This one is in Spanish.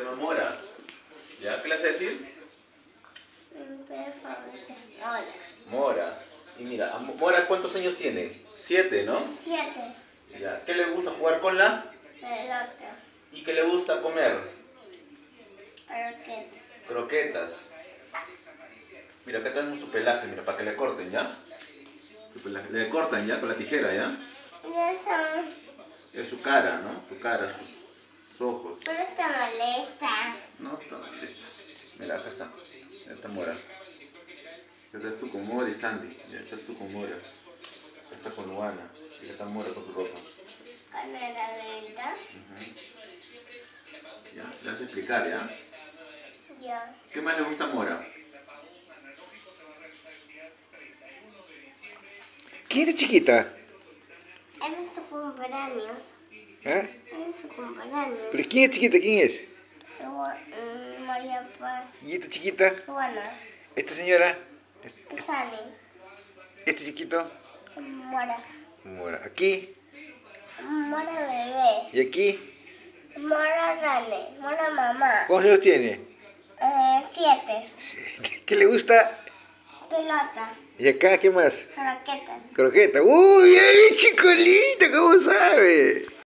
Se llama Mora. ¿Ya? ¿Qué le hace decir? Mi perro favorito. Hola. Mora. Y mira, Mora, ¿cuántos años tiene? 7, ¿no? 7. Ya. ¿Qué le gusta jugar con la? Pelota. ¿Y qué le gusta comer? Croqueta. Croquetas. Mira, acá tenemos su pelaje, mira, para que le corten, ¿ya? Su pelaje. Le cortan, ¿ya? Con la tijera, ¿ya? Ya son. Es su cara, ¿no? Su cara, sus ojos. Pero está molesta. No, está lista. Mira, acá está. Ya está Mora. Ya estás tú con Mora y Sandy. Ya estás tú con Mora. Ya está con Luana. Y ya está Mora con su ropa. Con la gaveta. Ya, le vas a explicar, ¿ya? Ya. ¿Qué más le gusta a Mora? ¿Quién es chiquita? Es su cumpleaños. ¿Ah? Es su cumpleaños. ¿Pero quién es chiquita? ¿Quién es? María Paz. ¿Y esta chiquita? Juana. ¿Esta señora? Sani. ¿Este chiquito? Mora. Mora. ¿Aquí? Mora bebé. ¿Y aquí? Mora grande. Mora mamá. ¿Cuántos años tiene? 7. ¿Qué le gusta? Pelota. ¿Y acá qué más? Croquetas. Croqueta. ¡Uy, ay, chicolita! ¿Cómo sabe?